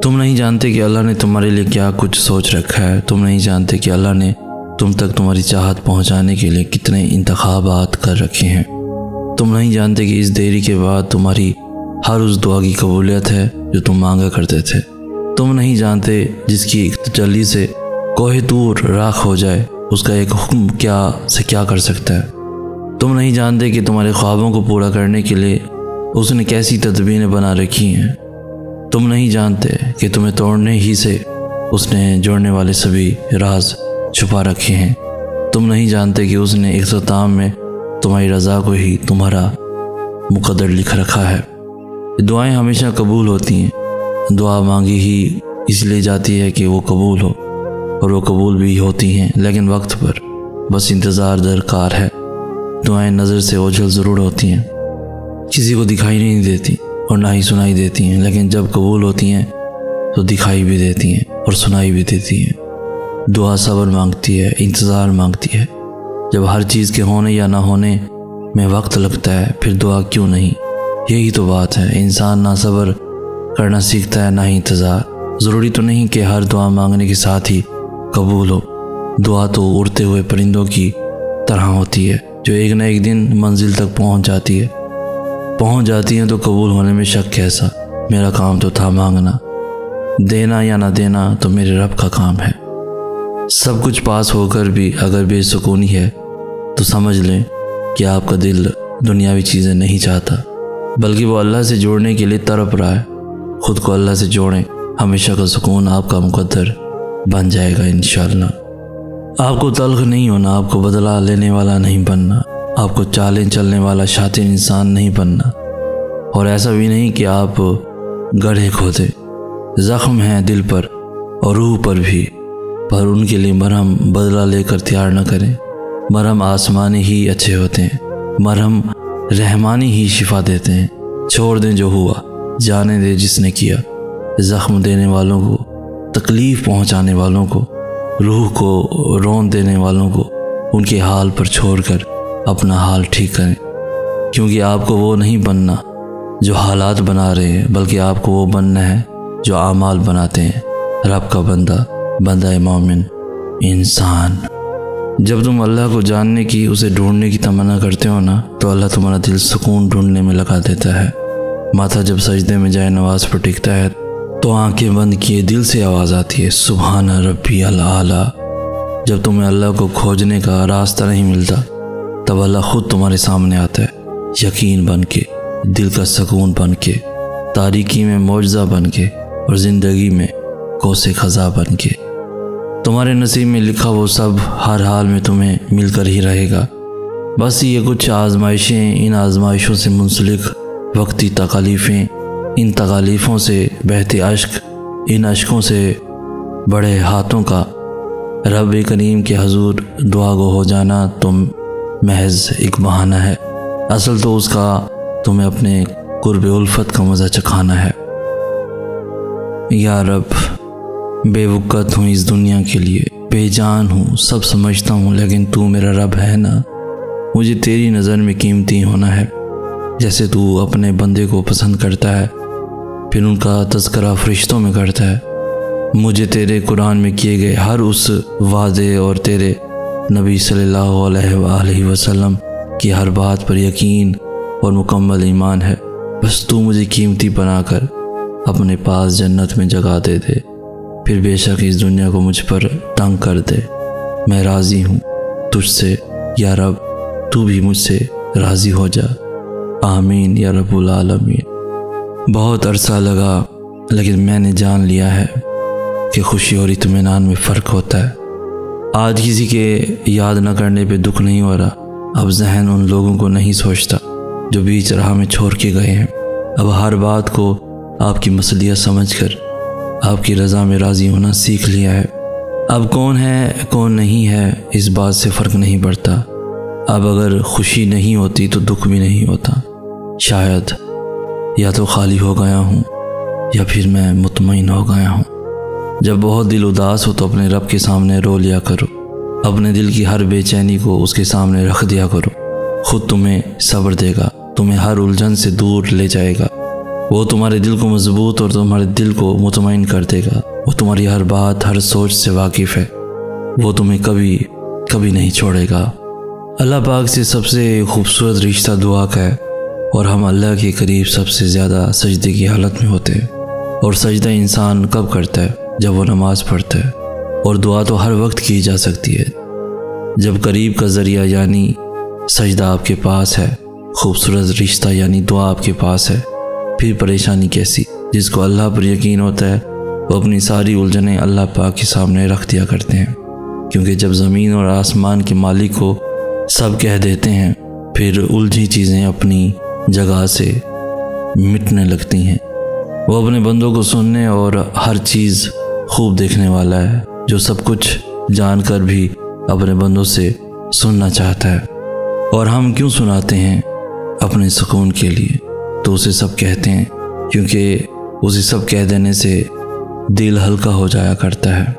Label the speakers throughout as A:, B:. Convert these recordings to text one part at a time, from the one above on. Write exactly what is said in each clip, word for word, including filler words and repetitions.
A: तुम नहीं जानते कि अल्लाह ने तुम्हारे लिए क्या कुछ सोच रखा है। तुम नहीं जानते कि अल्लाह ने तुम तक तुम्हारी चाहत पहुंचाने के लिए कितने इंतखाबात कर रखे हैं। तुम नहीं जानते कि इस देरी के बाद तुम्हारी हर उस दुआ की कबूलियत है जो तुम मांगा करते थे। तुम नहीं जानते जिसकी एक तजल्ली से कोहे दूर राख हो जाए, उसका एक हुक्म क्या से क्या कर सकता है। तुम नहीं जानते कि तुम्हारे ख्वाबों को पूरा करने के लिए उसने कैसी तदबीरें बना रखी हैं। तुम नहीं जानते कि तुम्हें तोड़ने ही से उसने जोड़ने वाले सभी राज छुपा रखे हैं। तुम नहीं जानते कि उसने इख्तिताम में तुम्हारी रज़ा को ही तुम्हारा मुक़द्दर लिख रखा है। दुआएं हमेशा कबूल होती हैं। दुआ मांगी ही इसलिए जाती है कि वो कबूल हो, और वो कबूल भी होती हैं, लेकिन वक्त पर बस इंतज़ार दरकार है। दुआएं नज़र से ओझल ज़रूर होती हैं, किसी को दिखाई नहीं देती और ना ही सुनाई देती हैं, लेकिन जब कबूल होती हैं तो दिखाई भी देती हैं और सुनाई भी देती हैं। दुआ सब्र मांगती है, इंतज़ार मांगती है। जब हर चीज़ के होने या ना होने में वक्त लगता है, फिर दुआ क्यों नहीं। यही तो बात है, इंसान ना सब्र करना सीखता है ना ही इंतज़ार। ज़रूरी तो नहीं कि हर दुआ मांगने के साथ ही कबूल हो। दुआ तो उड़ते हुए परिंदों की तरह होती है जो एक न एक दिन मंजिल तक पहुंच जाती है। पहुंच जाती है तो कबूल होने में शक कैसा। मेरा काम तो था मांगना, देना या ना देना तो मेरे रब का काम है। सब कुछ पास होकर भी अगर बेसुकूनी है तो समझ लें कि आपका दिल दुनियावी चीज़ें नहीं चाहता, बल्कि वो अल्लाह से जोड़ने के लिए तड़प रहा है। खुद को अल्लाह से जोड़ें, हमेशा का सुकून आपका मुकद्दर बन जाएगा इंशाअल्लाह। आपको तल्ख नहीं होना, आपको बदला लेने वाला नहीं बनना, आपको चालें चलने वाला शातिर इंसान नहीं बनना। और ऐसा भी नहीं कि आप गड्ढे खोदे। ज़ख्म हैं दिल पर और रूह पर भी, पर उनके लिए मरहम बदला लेकर तैयार न करें। मरहम आसमानी ही अच्छे होते हैं, मरहम रहमानी ही शिफा देते हैं। छोड़ दें जो हुआ, जाने दे जिसने किया। ज़ख्म देने वालों को, तकलीफ़ पहुंचाने वालों को, रूह को रोन देने वालों को उनके हाल पर छोड़कर अपना हाल ठीक करें, क्योंकि आपको वो नहीं बनना जो हालात बना रहे हैं, बल्कि आपको वो बनना है जो आमाल बनाते हैं। रब का बंदा, बंदा मोमिन इंसान। जब तुम अल्लाह को जानने की, उसे ढूंढने की तमन्ना करते हो ना, तो अल्लाह तुम्हारा दिल सुकून ढूंढने में लगा देता है। माथा जब सजदे में जाए नवाज पर टिकता है तो आंखें बंद किए दिल से आवाज़ आती है, सुभान रब्बी अल आला। जब तुम्हें अल्लाह को खोजने का रास्ता नहीं मिलता, तब अल्लाह खुद तुम्हारे सामने आता है, यकीन बन के, दिल का सुकून बन के, तारीकी में मौजज़ा बन के, और ज़िंदगी में कोसे खज़ा बन के। तुम्हारे नसीब में लिखा वो सब हर हाल में तुम्हें मिलकर ही रहेगा। बस ये कुछ आजमाइशें, इन आजमाइशों से मुंसलिक वक्ती तकालीफ़ें, इन तकालीफ़ों से बहते अश्क, इन अश्कों से बड़े हाथों का रब करीम के हजूर दुआ गो हो जाना तुम महज एक बहाना है। असल तो उसका तुम्हें अपने कुर्ब उल्फत का मज़ा चखाना है। या रब, बेवक़्त हूँ इस दुनिया के लिए, बेजान हूँ, सब समझता हूँ, लेकिन तू मेरा रब है ना। मुझे तेरी नज़र में कीमती होना है। जैसे तू अपने बंदे को पसंद करता है, फिर उनका तज़किरा फरिश्तों में करता है। मुझे तेरे कुरान में किए गए हर उस वादे और तेरे नबी सल्लल्लाहु अलैहि वसल्लम की हर बात पर यकीन और मुकम्मल ईमान है। बस तू मुझे कीमती बनाकर अपने पास जन्नत में जगह दे दे, फिर बेशक इस दुनिया को मुझ पर तंग कर दे। मैं राज़ी हूँ तुझसे या रब, तू भी मुझसे राज़ी हो जा। आमीन या रब्बुल आलमीन। बहुत अरसा लगा, लेकिन मैंने जान लिया है कि खुशी और इत्मीनान में फ़र्क होता है। आज किसी के याद न करने पे दुख नहीं हो रहा। अब जहन उन लोगों को नहीं सोचता जो बीच राह में छोड़ के गए हैं। अब हर बात को आपकी मसलियत समझकर आपकी रज़ा में राज़ी होना सीख लिया है। अब कौन है कौन नहीं है इस बात से फ़र्क नहीं पड़ता। अब अगर खुशी नहीं होती तो दुख भी नहीं होता। शायद या तो खाली हो गया हूँ या फिर मैं मुतमईन हो गया हूँ। जब बहुत दिल उदास हो तो अपने रब के सामने रो लिया करो। अपने दिल की हर बेचैनी को उसके सामने रख दिया करो। खुद तुम्हें सब्र देगा, तुम्हें हर उलझन से दूर ले जाएगा। वो तुम्हारे दिल को मजबूत और तुम्हारे दिल को मुतमईन कर देगा। वो तुम्हारी हर बात, हर सोच से वाकिफ़ है। वो तुम्हें कभी कभी नहीं छोड़ेगा। अल्लाह पाक से सबसे खूबसूरत रिश्ता दुआ का है और हम अल्लाह के करीब सबसे ज़्यादा सजदे की हालत में होते हैं। और सजदा इंसान कब करता है? जब वो नमाज़ पढ़ता है। और दुआ तो हर वक्त की जा सकती है। जब करीब का ज़रिया यानी सजदा आपके पास है, खूबसूरत रिश्ता यानी दुआ आपके पास है, फिर परेशानी कैसी। जिसको अल्लाह पर यकीन होता है वो अपनी सारी उलझनें अल्लाह पाक के सामने रख दिया करते हैं। क्योंकि जब ज़मीन और आसमान के मालिक को सब कह देते हैं, फिर उलझी चीज़ें अपनी जगह से मिटने लगती हैं। वो अपने बंदों को सुनने और हर चीज़ खूब देखने वाला है, जो सब कुछ जानकर भी अपने बंदों से सुनना चाहता है। और हम क्यों सुनाते हैं? अपने सुकून के लिए। तो उसे सब कहते हैं क्योंकि उसे सब कह देने से दिल हल्का हो जाया करता है।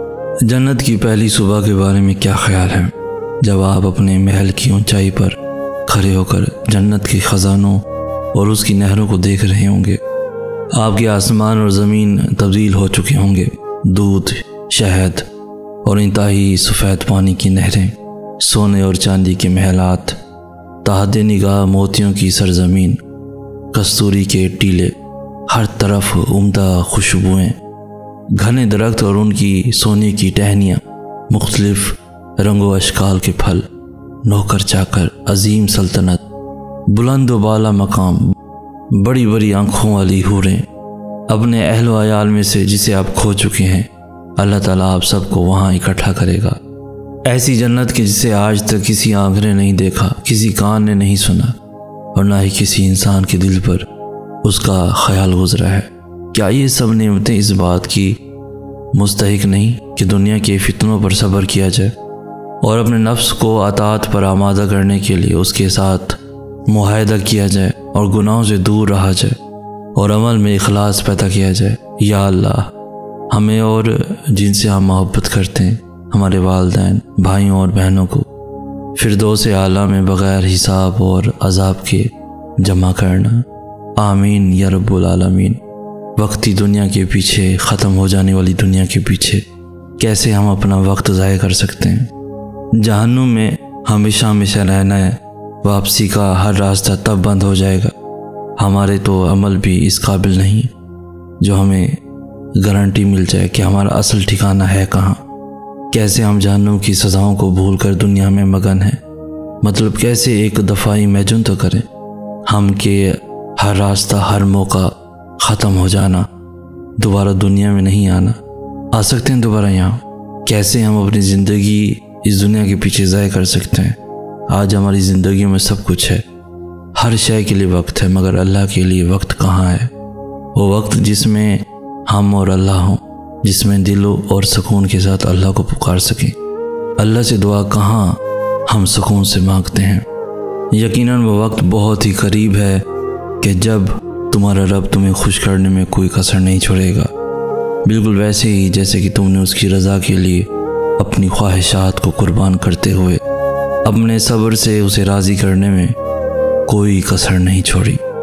A: जन्नत की पहली सुबह के बारे में क्या ख्याल है? जब आप अपने महल की ऊंचाई पर खड़े होकर जन्नत के ख़जानों और उसकी नहरों को देख रहे होंगे। आपके आसमान और ज़मीन तब्दील हो चुके होंगे। दूध, शहद और इंतहाई सफ़ेद पानी की नहरें, सोने और चांदी के महलात, ताहदे निगाह मोतियों की सरजमीन, कस्तूरी के टीले, हर तरफ उम्दा खुशबुएं, घने दरख्त और उनकी सोने की टहनियाँ, मुख्तलिफ रंगो अशकाल के फल, नौकर चाकर, अजीम सल्तनत, बुलंद व बाला मकाम, बड़ी बड़ी आंखों वाली हूरें, अपने अहल व अयाल में से जिसे आप खो चुके हैं, अल्लाह ताला आप सबको वहाँ इकट्ठा करेगा। ऐसी जन्नत की जिसे आज तक किसी आँख ने नहीं देखा, किसी कान ने नहीं सुना और ना ही किसी इंसान के दिल पर उसका ख्याल गुजरा है। क्या ये सब नेमतें इस बात की मुस्तहिक नहीं कि दुनिया के फितनों पर सब्र किया जाए और अपने नफ्स को अतात पर आमादा करने के लिए उसके साथ मुआहदा किया जाए और गुनाहों से दूर रहा जाए और अमल में इखलास पैदा किया जाए। या अल्लाह, हमें और जिनसे हम मोहब्बत करते हैं, हमारे वालिदैन, भाइयों और बहनों को फिरदौस आला में बग़ैर हिसाब और अज़ाब के जमा करना। आमीन या रब्बुल आलमीन। वक्ती दुनिया के पीछे, ख़त्म हो जाने वाली दुनिया के पीछे कैसे हम अपना वक्त ज़ाया कर सकते हैं? जहन्नुम में हमेशा हमेशा रहना है। वापसी का हर रास्ता तब बंद हो जाएगा। हमारे तो अमल भी इस काबिल नहीं जो हमें गारंटी मिल जाए कि हमारा असल ठिकाना है कहाँ। कैसे हम जहन्नुम की सज़ाओं को भूल कर दुनिया में मगन हैं। मतलब कैसे एक दफ़ा इमेजिन तो करें हम कि हर रास्ता, हर मौका ख़त्म हो जाना, दोबारा दुनिया में नहीं आना। आ सकते हैं दोबारा यहाँ? कैसे हम अपनी ज़िंदगी इस दुनिया के पीछे ज़ाया कर सकते हैं? आज हमारी ज़िंदगी में सब कुछ है, हर शय के लिए वक्त है, मगर अल्लाह के लिए वक्त कहाँ है? वो वक्त जिसमें हम और अल्लाह हों, जिसमें दिलों और सुकून के साथ अल्लाह को पुकार सकें। अल्लाह से दुआ कहाँ हम सुकून से मांगते हैं। यकीनन वो वक्त बहुत ही करीब है कि जब तुम्हारा रब तुम्हें खुश करने में कोई कसर नहीं छोड़ेगा। बिल्कुल वैसे ही जैसे कि तुमने उसकी रज़ा के लिए अपनी ख्वाहिशात को कुर्बान करते हुए अपने सब्र से उसे राज़ी करने में कोई कसर नहीं छोड़ी।